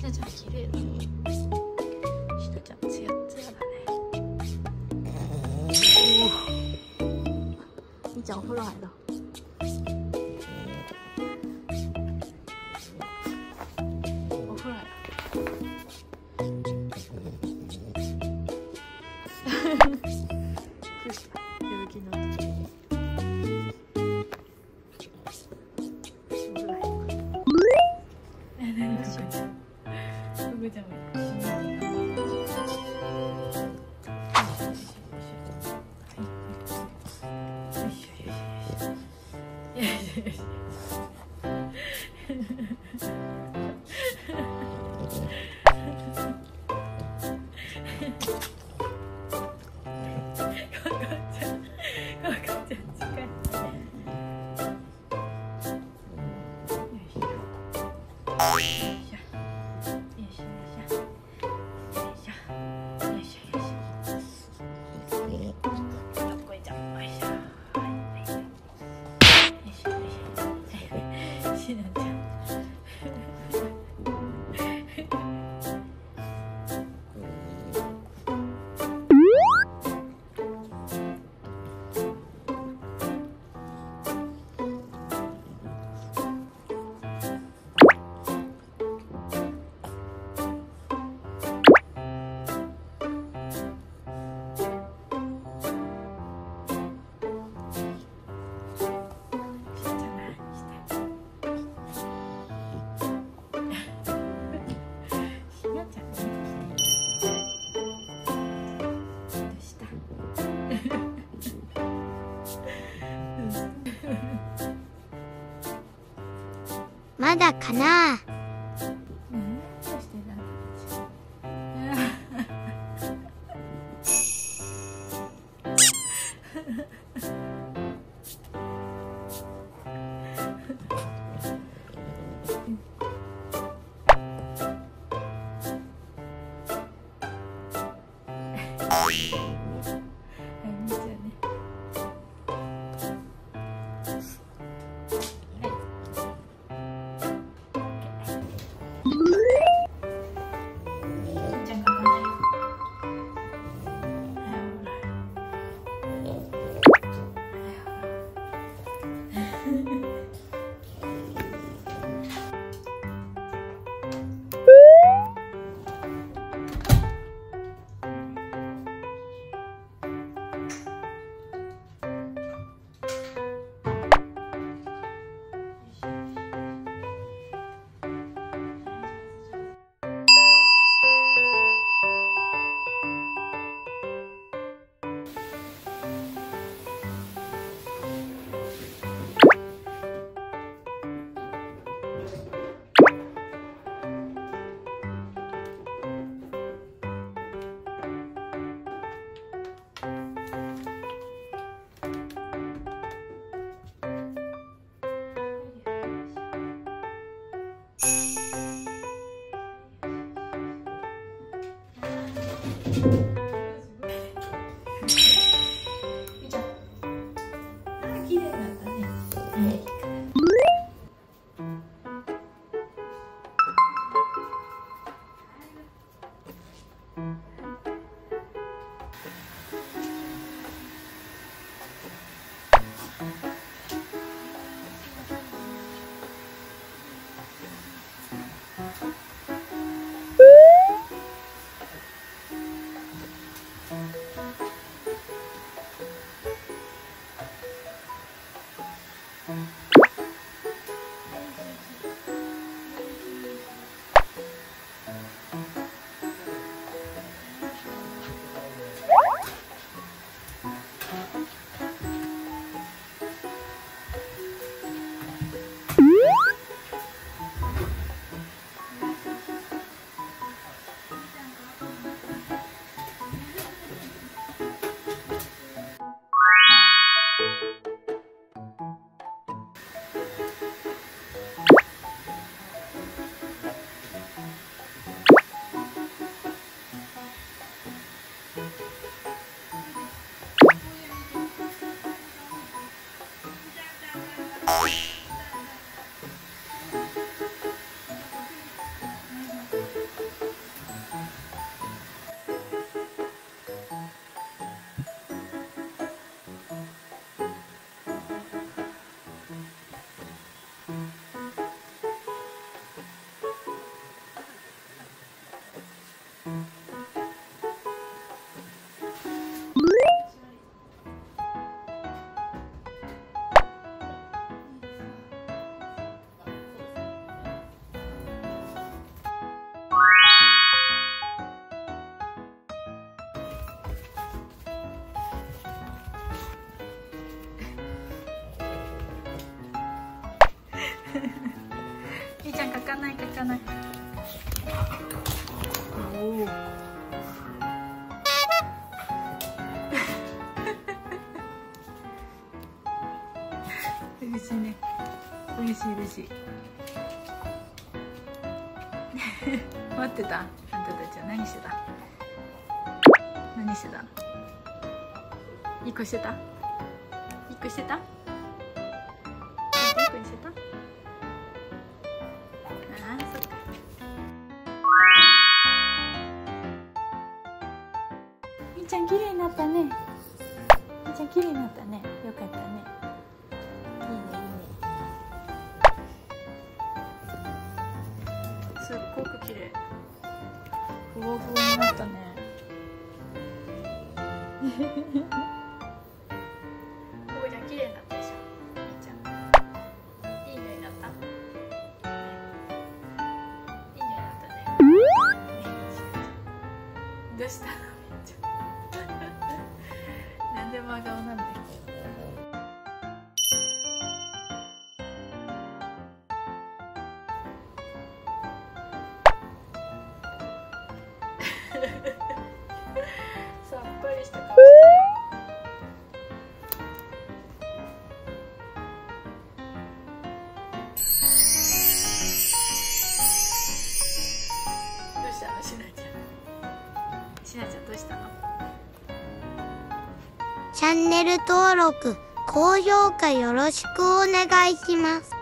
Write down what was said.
なちゃん綺麗だ。しなちゃんツヤツヤだね。みーちゃんお風呂入ろう。お風呂入ろう。どうした？やる気になってきた。 まだかな。 いちゃん書かない書かない。おお。嬉しいね。嬉しい嬉しい。待ってた。あんたたちは何してた？何してた？いい子してた？いい子してた？いい子にしてた？ああ、そっか。みーちゃん綺麗になったね。みーちゃん綺麗になったね。よかったね。いいねいいね。すっごく綺麗。ふわふわになったね。おばちゃん綺麗になったでしょ。みーちゃん。いい匂いになった。いい匂いになったね。どうしたのみーちゃん。なんで真顔なんだよ。さっぱりした顔してる。どうしたのしなちゃん。しなちゃんどうしたの？ チャンネル登録、高評価よろしくお願いします。